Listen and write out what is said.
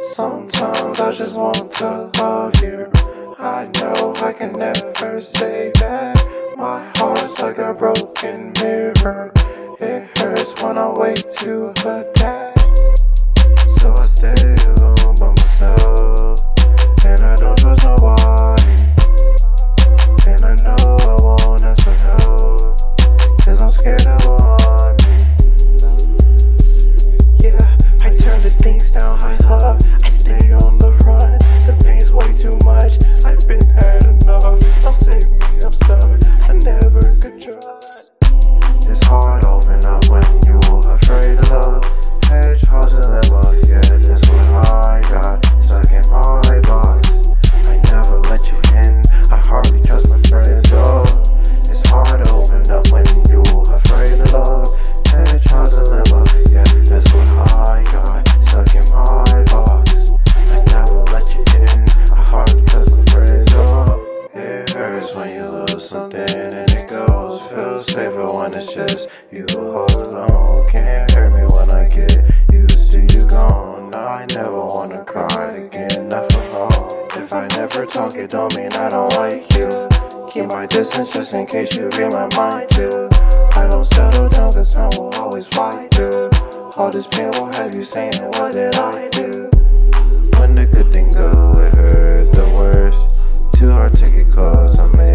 Sometimes I just want to love you. I know I can never say that. My heart's like a broken mirror. It hurts when I wait to attach. So I stay alone by myself, and I don't trust nobody. And I know I won't ask for help, 'cause I'm scared it will harm me. Yeah, I turn the things down I love. I stay on the run. The pain's way too much. I've been had enough. Don't save me, I'm stuck. I never could trust. It's hard to open up when you're afraid of love. Hedgehogs and lemon, yeah, that's what I got stuck in my box. I never let you in. I hardly trust my friends, oh. It's hard to open up when you're afraid of love. Hedgehogs and lemon, yeah, that's what I got stuck in my box. I never let you in. I hardly trust my friends, oh. It hurts when you lose something and it goes. Feels safer when it's just you all alone. Can't hurt me when I get used to you gone. I never wanna cry again, nothing wrong. If I never talk, it don't mean I don't like you. Keep my distance just in case you read my mind too. I don't settle down 'cause time will always fight through. All this pain will have you saying, what did I do? When the good thing go, it hurts the worst. Too hard to get close, I made